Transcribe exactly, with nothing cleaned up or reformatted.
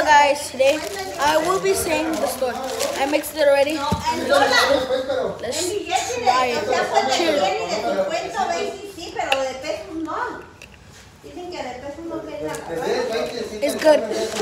Hello guys, today I will be saying the story. I mixed it already. Let's try it. Cheers. It's good.